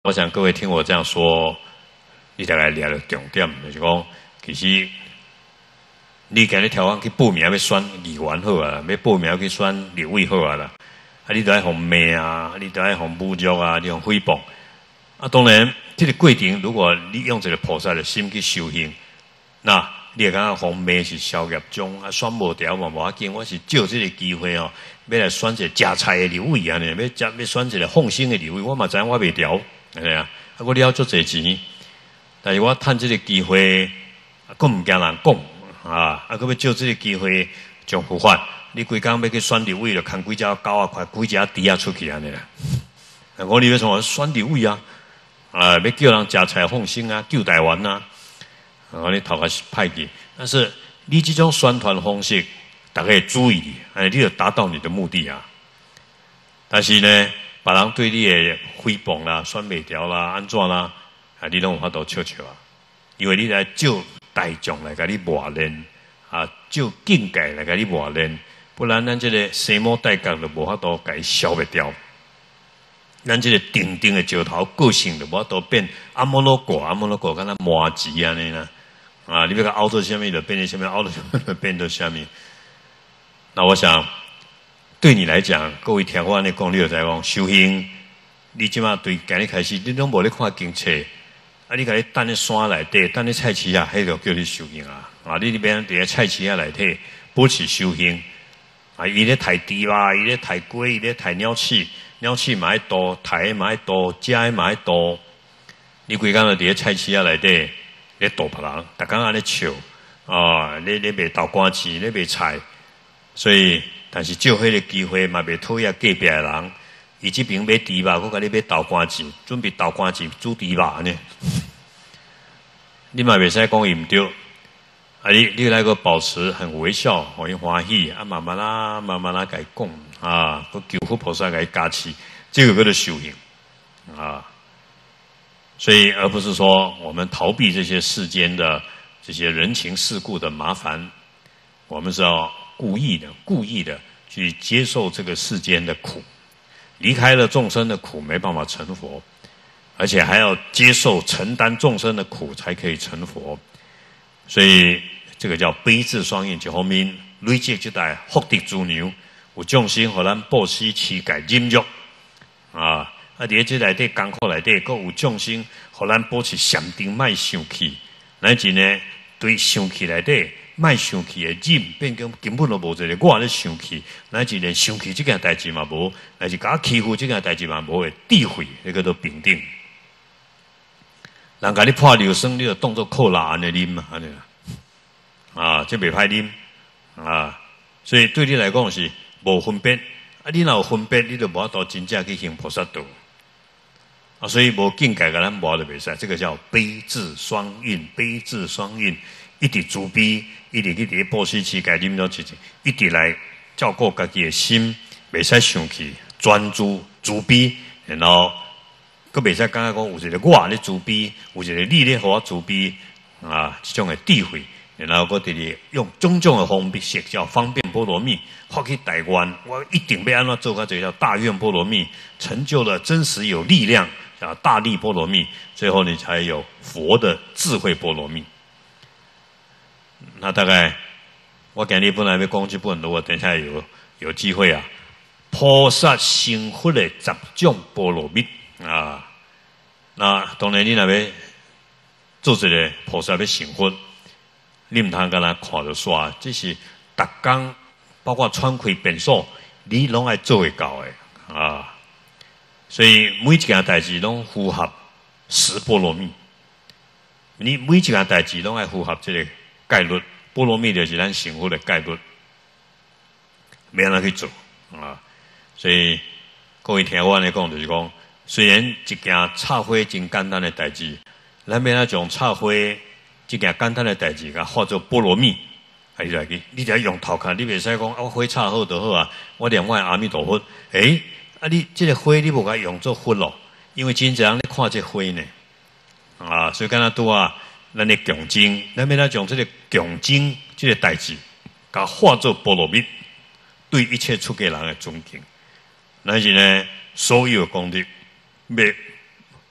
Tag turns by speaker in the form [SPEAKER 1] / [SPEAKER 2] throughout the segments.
[SPEAKER 1] 我想各位听我这样说，你大概了解重点，就是讲，其实你今日挑选去报名要选议员好啊，要报名去选立委好啊啦。啊，你都爱互骂啊，你都爱互侮辱啊，你互诽谤。啊，当然，这个过程，如果你用这个菩萨的心去修行，那你会感觉互骂是消业中啊，选无掉嘛无要紧。我是借这个机会哦，要来选一个食菜的立委啊，要选一个放心的立委，我嘛知我袂调，对啊。啊，我了足侪钱，但是我趁这个机会，佫唔惊人讲啊，佫要借这个机会将佛法。你规工要去选立委，就牵几只狗啊，快几只猪啊出去安尼啦。我你要从选立委啊，要叫人食菜放心啊，救台湾啊，你头壳是歹去。但是你这种宣传方式，大家会注意你就达到你的目的啊。但是呢，别人对你的诽谤啦、选袂调啦、安怎啦，你拢有法度笑笑啊，因为你来借大众来甲你磨练啊，借境界来甲你磨练。不然，咱这个生魔大角就无法度甲伊消灭掉。咱这个定定的石头个性就无法度变阿摩罗果，敢若麻糬安尼啦。啊，你要甲凹做虾米就变成虾米，凹做虾米就变做虾米。那我想，对你来讲，各位听我安尼讲，你就知讲修行，你即马对今日开始，你拢无咧看经册，啊，你甲你等咧山内底，等咧菜市啊，迄就叫你修行啊。啊，你变伫咧菜市啊内底保持修行。啊！伊咧抬猪吧，伊咧抬龟，伊咧抬鸟鼠，鸟鼠嘛爱多，抬嘛爱多，食诶嘛爱多。你规工就伫咧菜市仔内底咧逗别人，逐工安尼笑啊！咧卖豆干钱，咧卖菜，所以但是借迄个机会嘛，袂讨厌隔壁诶人。伊即边买猪吧，我甲你买豆干钱，准备豆干钱煮猪吧呢。你嘛袂使讲伊毋对。啊！你来个保持很微笑，很欢喜啊！慢慢啦，甲伊讲啊，个求佛菩萨甲伊加持，这个叫做修行啊。所以，而不是说我们逃避这些世间的这些人情世故的麻烦，我们是要故意的去接受这个世间的苦，离开了众生的苦，没办法成佛，而且还要接受承担众生的苦，才可以成佛。所以。这个叫悲智双运，一方面累积这代福德资粮，有众生互咱布施持戒忍辱啊！伫这内底艰苦内底，阁有众生互咱保持禅定，莫生气，乃至呢对生气内底莫生气的忍，变成根本就无一个我咧生气，乃至连生气这件代志嘛无，乃至甲欺负这件代志嘛无的智慧，那个都平等。人甲你泼硫酸，你就当作扣蜡安尼啉嘛，安尼啦。啊，这袂歹啉啊，所以对你来讲是无分别。啊，你若有分别，你就无法度真正去行菩萨道。啊，所以无境界个咱无就袂使。这个叫悲智双运，悲智双运，一直慈悲，一直去伫布施持戒忍辱，一直来照顾家己的心，袂使生气，专注慈悲，然后佫袂使感觉讲有一个我咧慈悲，有一个你咧互我慈悲啊，这种的智慧。然后我哋用种种的方式叫方便波罗蜜发起大愿，我一定要安怎做？这个叫大愿波罗蜜，成就了真实有力量，叫大力波罗蜜。最后你才有佛的智慧波罗蜜。那大概我今日本来要讲这本，如果等一下有机会啊，菩萨成佛的10种波罗蜜啊。那当然你那边做一个菩萨要成佛。你唔通甲咱看着煞，这是逐工包括喘气便所，你拢爱做会到的啊！所以每一件代志拢符合10波罗蜜，你每一件代志拢爱符合这个概率，波罗蜜就是咱成佛的概率，要安怎去做啊？所以各位听我安尼讲，就是讲，虽然一件插花真简单的代志，咱要安怎将插花。这件简单的代志，甲化作波罗蜜，你来去，你只要用头看，你袂使讲啊，我花插好就好啊，我念我阿弥陀佛。你这个花你无甲用作佛咯，因为真侪人咧看这花呢，啊，所以敢若拄啊，咱咧强精，咱要将这个强精这个代志，甲化作波罗蜜，对一切出家人的尊敬，乃是呢所有的功德，要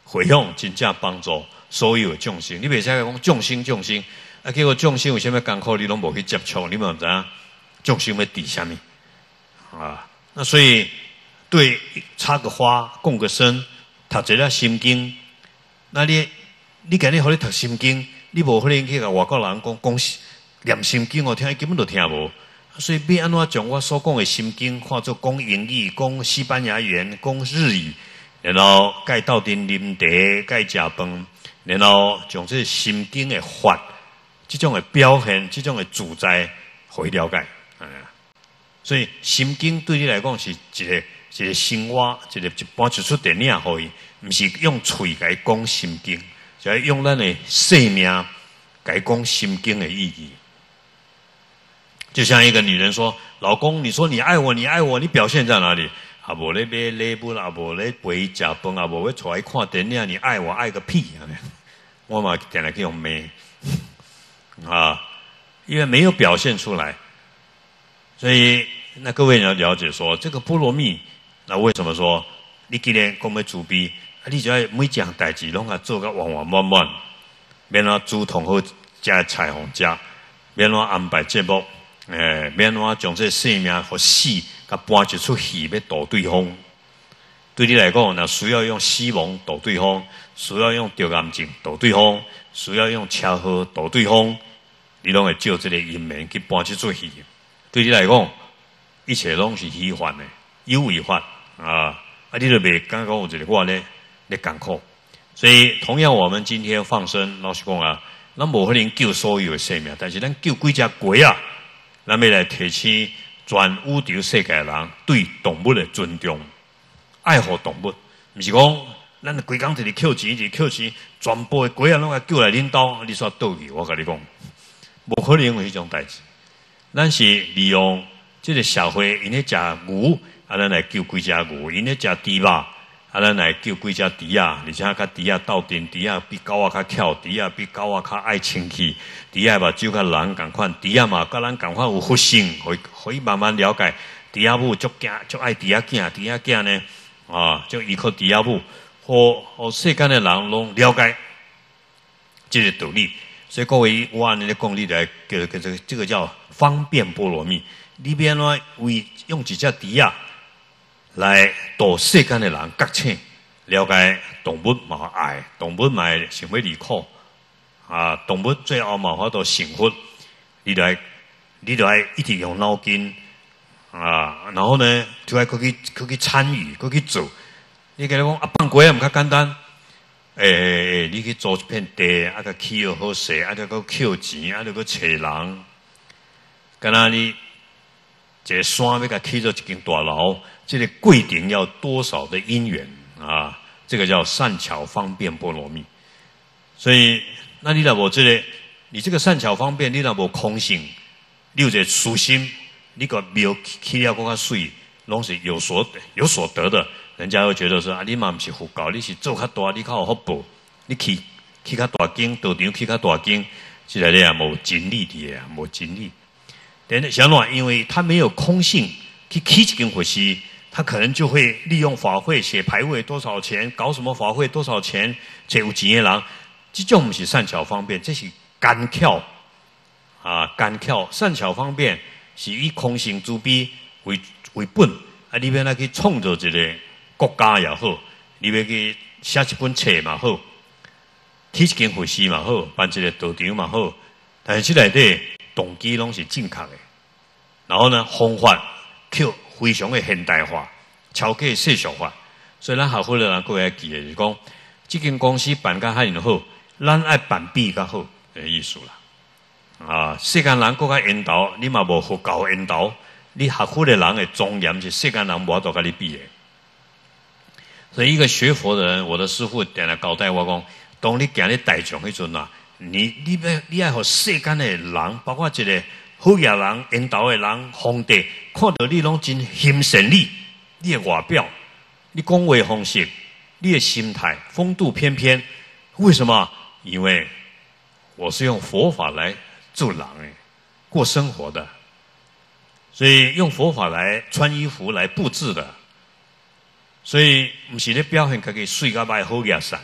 [SPEAKER 1] 回向真正帮助所有的众生。你袂使讲众生众生，啊，结果众生有啥物艰苦，你拢无去接触，你嘛唔知影众生要抵什么啊？那所以对插个花、供个身、读一个心经，那你今日互你读心经，你无可能去甲外国人讲念心经，我听伊根本就听无。所以要安怎将我所讲的心经，看作讲英语、讲西班牙语、讲日语，然后该斗阵啉茶、该食饭，然后将这心经的法，这种的表现，这种的自在，互伊了解。所以心经对你来讲是一个生活，一般一出电影互伊，毋是用喙来讲心经，就用咱的生命来讲心经的意义。就像一个女人说：“老公，你说你爱我，你爱我，你表现在哪里？啊，无咧买礼物，啊，无咧陪伊食饭，啊，无咧带伊看电影，你爱我爱个屁啊！”我嘛点来去用骂啊，因为没有表现出来，所以那各位你要了解说，这个波罗蜜，那为什么说你既然讲要慈悲，你就要每一样代志拢啊做个圆圆满满，免怎煮同好加菜互食，免怎安排节目。免怎将这生命和死，甲搬一出戏要度对方。对你来讲，那需要用死亡度对方，需要用着癌症度对方，需要用车祸度对方，你拢会照这个因缘去搬一出戏。对你来讲，一切拢是虚幻的，有为法啊！你就袂感觉有一个我咧艰苦。所以，同样我们今天放生，老实讲啊，咱无可能救所有的生命，但是咱救几只鬼啊！咱要来提起全宇宙世界人对动物的尊重，爱护动物，毋是讲咱规工一直扣钱，一直扣钱，全部的鬼啊拢来救来恁兜，你煞倒去？我甲你讲，无可能有迄种代志。咱是利用这个社会，因咧食牛，啊，咱来救几只牛；因咧食猪肉，啊，咱来救几只猪啊，而且甲猪啊斗阵，猪啊比狗仔较巧，猪啊比狗仔较爱清气。猪仔目睭甲人共款，猪仔嘛甲咱共款有佛性，可以慢慢了解。猪仔母足惊足爱猪仔囝，猪仔囝呢啊，就依靠猪仔母，和世间的人拢了解这个道理。所以各位，我按你的讲，你来这个叫方便波罗蜜。里边呢，为用一只猪仔来度世间的人觉醒，了解动物嘛爱，动物嘛想要离苦。啊，动物最后嘛法度幸福，你来一直用脑筋啊，然后呢，就爱去参与，去做。你跟你讲啊，放鬼也唔较简单。你去租一片地，啊，个起好势，啊，个扣钱，啊，个找人。敢若你一个山要甲起做一间大楼，这个过程要多少的因缘啊？这个叫善巧方便波罗蜜。所以。那你若无这个，你这个善巧方便，你若无空性，你有一个私心，你个庙起了更较水，拢是有所得的。人家会觉得说啊，你嘛不是佛教，你是做较大，你较有福报，你起较大间，道场起较大间，这个你也无真理的啊，无真理。但是小暖，因为他没有空性，去起一间佛寺，他可能就会利用法会写牌位多少钱，搞什么法会多少钱，这有钱的人。这种不是善巧方便，这是干巧啊！干巧善巧方便是以空性慈悲为本啊！你要来去创造一个国家也好，你要去写一本册嘛好，起一间佛寺嘛好，办一个道场嘛好，但是这内底动机拢是正确的。然后呢，方法却非常的现代化，超过世俗化。所以咱合伙的人各位要记的就是讲，这间公司办甲遐尼好。咱爱办比较好的意思啦，啊！世间人更加引导，你嘛无佛教引导，你合伙的人的庄严是世间人无法度跟你比的。所以一个学佛的人，我的师父点来交代我讲，当你行咧大众迄阵啊，你要互世间的人，包括一个好业人、引导的人、皇帝，看到你拢真欣赏你的外表，你讲话方式，你的心态，风度翩翩，为什么？因为我是用佛法来做人过生活的，所以用佛法来穿衣服来布置的，所以不是咧表现自己水甲歹好业善，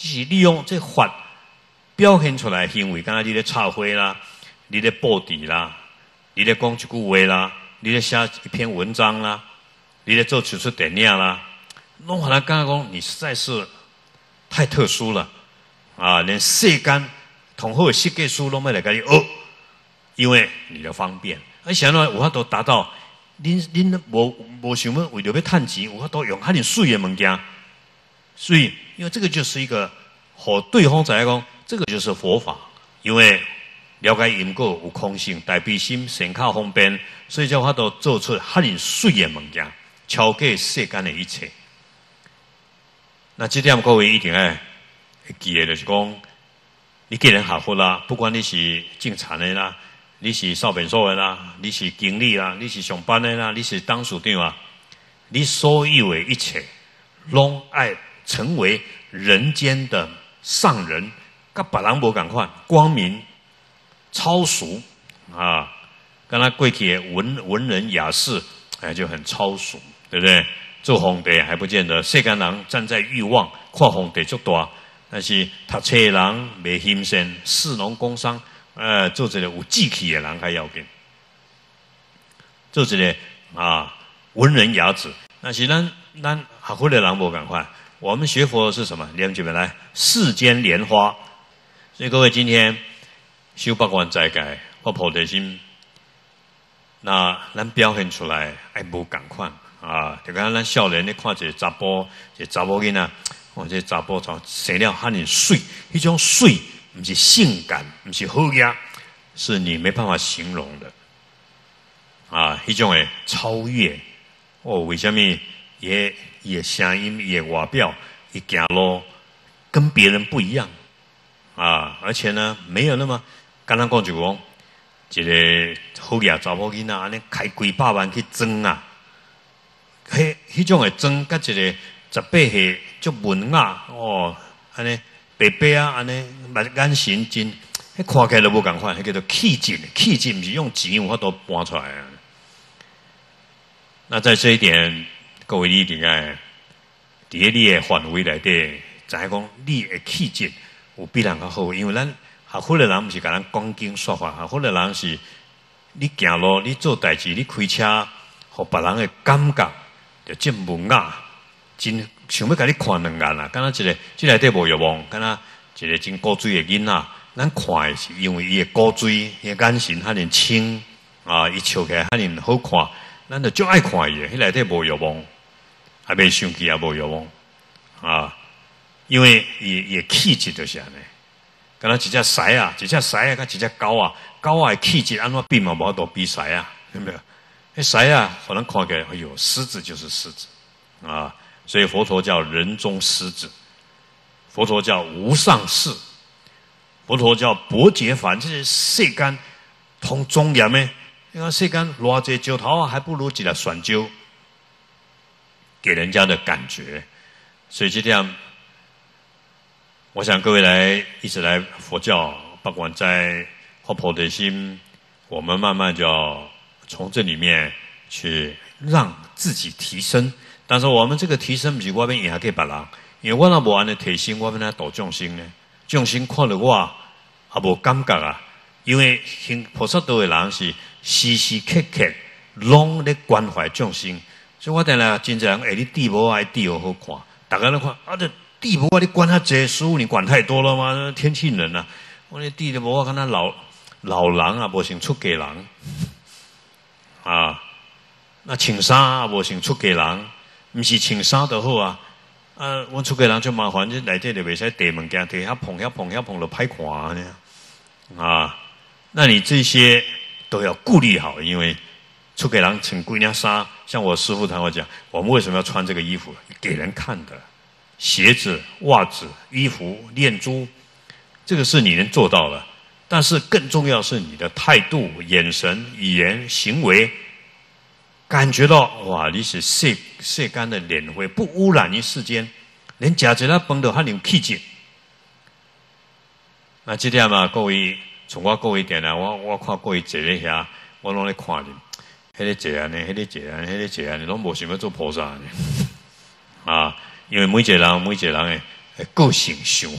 [SPEAKER 1] 只是利用这法表现出来的行为，敢若你咧插花啦，你咧布置啦，你咧讲一句话啦，你咧写一篇文章啦，你咧做出电影啦，拢互人感觉讲你实在是太特殊了啊！连世间同好的设计师拢要来甲你学，因为你的方便。而且呢，有法度达到恁无想要为了要趁钱，有法度用遐尼水的物件。所以，因为这个就是一个和对方在讲，这个就是佛法。因为了解因果有空性、大悲心、善巧方便，所以才有法度做出遐尼水的物件，超过世间的一切。那这点各位一定要记得，就是讲，你既然学佛啦，不管你是进产的啦，你是扫便所的啦，你是经理啦，你是上班的啦，你是当处长啊，你所有的一切，拢爱成为人间的上人，跟别人无共款，光明、超俗啊，跟他过去的文人雅士，哎，就很超俗，对不对？做皇帝还不见得，世间人站在欲望，看皇帝足大，但是读册的人袂欣赏，士农工商，做一个有志气的人较要紧，做一个文人雅士。但是咱学佛的人无共款，我们学佛是什么？念起来，世间莲花。所以各位今天修八关斋戒，发菩提心，那咱表现出来爱无共款。就讲咱少年咧看一个查甫囡仔，这查甫生了遐尼水，迄种水不是性感，不是好呀，是你没办法形容的。迄种的超越，为什么也声音也外表也行路跟别人不一样而且呢，没有那么刚刚讲就讲一个好呀查甫囡仔安尼开几百万去装啊。迄种的装，甲一个18岁足文雅安尼白白安尼眼神真，迄看起来都无共款，迄叫做气质，气质不是用钱有法度搬出来啊。那在这一点，各位你一定爱伫你的范围内底，知影讲你的气质有比人较好，因为咱学佛的人不是甲咱讲经说法，学佛的人是你行路，你做代志，你开车，互别人的感觉。就真文雅，真想要甲你看两眼啦！敢若一个，这内底无欲望，敢若一个真古锥的囡仔，咱看的是因为伊的古锥，伊的眼神遐尼清伊笑起来遐尼好看，咱就足爱看伊的。迄内底无欲望，也袂生气，也无欲望因为伊的气质就是安尼。敢若一只狮啊，甲一只狗啊，狗的气质安怎比嘛无法度比狮啊，有没有？狮可能看起来，哎呦，狮子就是狮子所以佛陀叫人中狮子，佛陀叫无上士，佛陀叫薄劫梵，这是世间通庄严的。因为世间偌济石头还不如一粒蒜椒，给人家的感觉。所以这点，我想各位一直来佛教，不管在发菩提心，我们慢慢就要从这里面去让自己提升，但是我们这个提升不是我们赢给别人，因为我若无安尼提升，我们来度众生呢？众生看到我也无感觉啊，因为行菩萨道的人是时时刻刻拢咧关怀众生，所以我定来真侪人你地无爱地好看，大家都看这地无你管他这师傅你管太多了吗？天气冷啊，我那地无我看他老人啊，无像出家人。那穿衫也无像出家人，不是穿衫就好啊。阮出家人就麻烦，这内底就袂使摕物件，摕遐碰就歹看呢。那你这些都要顾虑好，因为出家人穿几领衫，像我师父他会讲，我们为什么要穿这个衣服？给人看的，鞋子、袜子、衣服、念珠，这个是你能做到的。但是更重要是你的态度、眼神、语言、行为，感觉到哇，你是世间的莲花，不污染于世间，连食一粒饭都还有气质。那这点嘛，各位从我各位点来，我看各位坐咧遐，我拢咧看你，迄个坐安尼，迄个坐安尼，迄个坐安尼，拢无想要做菩萨呢。因为每一个人的个性想